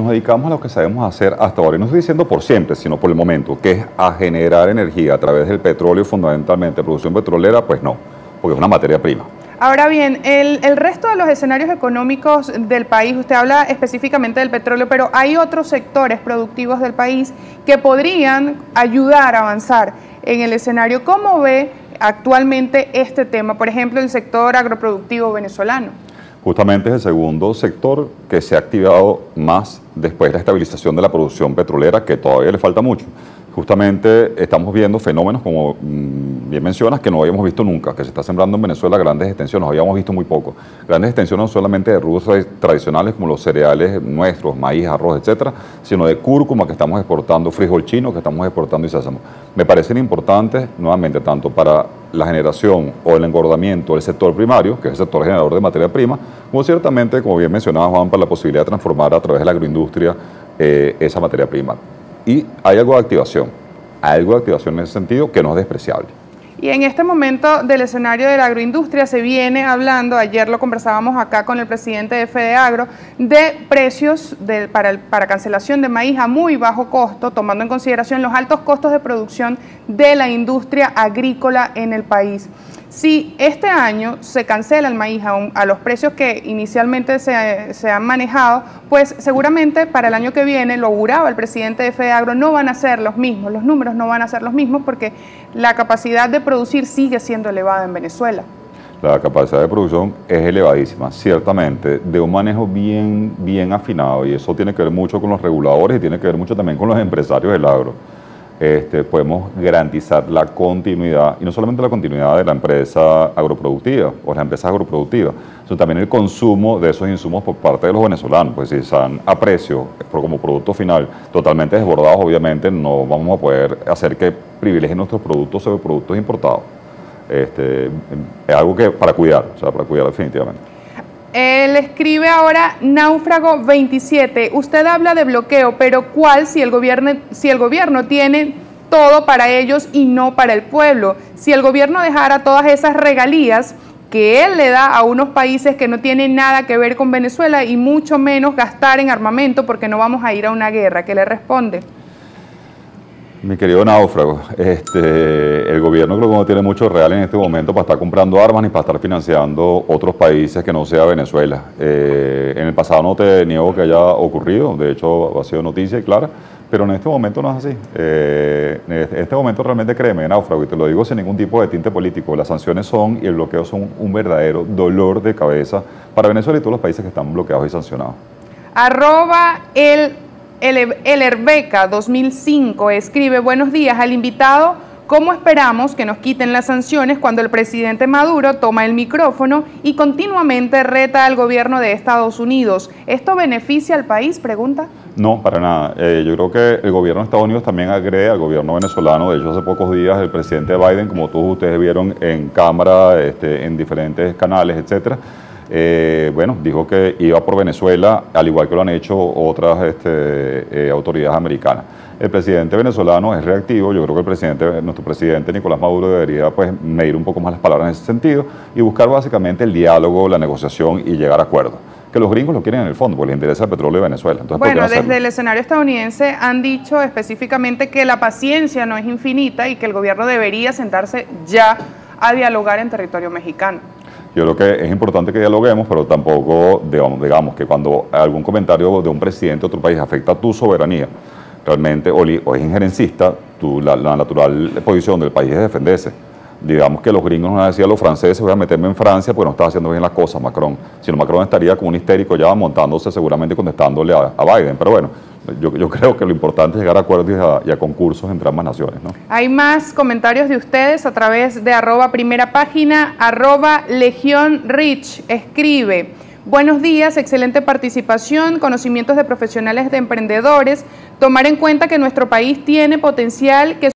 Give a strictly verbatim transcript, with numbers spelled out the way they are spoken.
nos dedicamos a lo que sabemos hacer hasta ahora, y no estoy diciendo por siempre, sino por el momento, que es a generar energía a través del petróleo, fundamentalmente producción petrolera, pues no, porque es una materia prima. Ahora bien, el, el resto de los escenarios económicos del país, usted habla específicamente del petróleo, pero hay otros sectores productivos del país que podrían ayudar a avanzar en el escenario. ¿Cómo ve actualmente este tema? Por ejemplo, el sector agroproductivo venezolano. Justamente es el segundo sector que se ha activado más después de la estabilización de la producción petrolera, que todavía le falta mucho. Justamente estamos viendo fenómenos, como bien mencionas, que no habíamos visto nunca, que se está sembrando en Venezuela grandes extensiones, nos habíamos visto muy poco. Grandes extensiones no solamente de rubros tradicionales como los cereales nuestros, maíz, arroz, etcétera, sino de cúrcuma que estamos exportando, frijol chino que estamos exportando y sésamo. Me parecen importantes, nuevamente, tanto para la generación o el engordamiento del sector primario, que es el sector generador de materia prima, como ciertamente, como bien mencionaba Juan, para la posibilidad de transformar a través de la agroindustria eh, esa materia prima. Y hay algo de activación, hay algo de activación en ese sentido que no es despreciable. Y en este momento del escenario de la agroindustria se viene hablando, ayer lo conversábamos acá con el presidente de FEDEAGRO, de precios de, para, el, para cancelación de maíz a muy bajo costo, tomando en consideración los altos costos de producción de la industria agrícola en el país. Si este año se cancela el maíz a, un, a los precios que inicialmente se, se han manejado, pues seguramente para el año que viene, lo auguraba el presidente de FEDEAGRO, no van a ser los mismos, los números no van a ser los mismos porque la capacidad de producir sigue siendo elevada en Venezuela. La capacidad de producción es elevadísima, ciertamente, de un manejo bien, bien afinado, y eso tiene que ver mucho con los reguladores y tiene que ver mucho también con los empresarios del agro. Este, podemos garantizar la continuidad, y no solamente la continuidad de la empresa agroproductiva o las empresas agroproductivas, sino también el consumo de esos insumos por parte de los venezolanos, pues si están a precio como producto final totalmente desbordados, obviamente no vamos a poder hacer que privilegien nuestros productos sobre productos importados. Este, es algo que para cuidar, o sea, para cuidar definitivamente. Él escribe ahora Náufrago veintisiete. Usted habla de bloqueo, pero ¿cuál si el gobierno, si el gobierno tiene todo para ellos y no para el pueblo? Si el gobierno dejara todas esas regalías que él le da a unos países que no tienen nada que ver con Venezuela y mucho menos gastar en armamento porque no vamos a ir a una guerra, ¿qué le responde? Mi querido Náufrago, este, el gobierno creo que no tiene mucho real en este momento para estar comprando armas ni para estar financiando otros países que no sea Venezuela. Eh, en el pasado no te niego que haya ocurrido, de hecho ha sido noticia y clara, pero en este momento no es así. Eh, en este momento realmente créeme, Náufrago, y te lo digo sin ningún tipo de tinte político, las sanciones son y el bloqueo son un verdadero dolor de cabeza para Venezuela y todos los países que están bloqueados y sancionados. Arroba el... El, el Herbeca dos mil cinco escribe, buenos días al invitado, ¿cómo esperamos que nos quiten las sanciones cuando el presidente Maduro toma el micrófono y continuamente reta al gobierno de Estados Unidos? ¿Esto beneficia al país? Pregunta. No, para nada. Eh, yo creo que el gobierno de Estados Unidos también agrede al gobierno venezolano. De hecho, hace pocos días el presidente Biden, como todos ustedes vieron en cámara, este, en diferentes canales, etcétera, Eh, bueno, dijo que iba por Venezuela, al igual que lo han hecho otras este, eh, autoridades americanas. El presidente venezolano es reactivo, yo creo que el presidente, nuestro presidente Nicolás Maduro debería pues medir un poco más las palabras en ese sentido y buscar básicamente el diálogo, la negociación y llegar a acuerdos. Que los gringos lo quieren en el fondo, porque les interesa el petróleo de Venezuela. Entonces, bueno, ¿por qué no desde el escenario estadounidense han dicho específicamente que la paciencia no es infinita y que el gobierno debería sentarse ya a dialogar en territorio mexicano. Yo creo que es importante que dialoguemos, pero tampoco, digamos, digamos que cuando algún comentario de un presidente de otro país afecta a tu soberanía, realmente, o, o es injerencista, tu, la, la natural posición del país es defenderse. Digamos que los gringos nos decían a los franceses, voy a meterme en Francia porque no está haciendo bien las cosas Macron. Si no, Macron estaría como un histérico ya montándose seguramente contestándole a, a Biden. Pero bueno, yo, yo creo que lo importante es llegar a acuerdos y a, y a concursos entre ambas naciones, ¿no? Hay más comentarios de ustedes a través de arroba primera página, arroba Legión Rich. Escribe, buenos días, excelente participación, conocimientos de profesionales de emprendedores, tomar en cuenta que nuestro país tiene potencial que